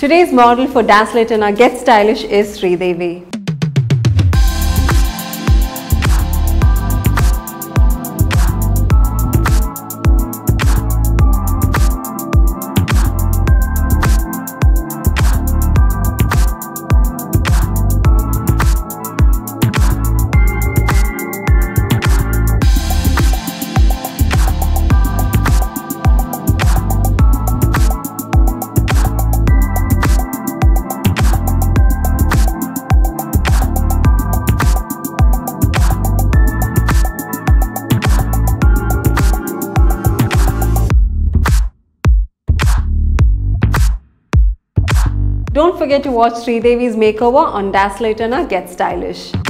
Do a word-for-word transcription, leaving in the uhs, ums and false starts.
Today's model for Dazzle It and Get Stylish is Sridevi. Don't forget to watch Sridevi's makeover on Dazzle It and Get Stylish.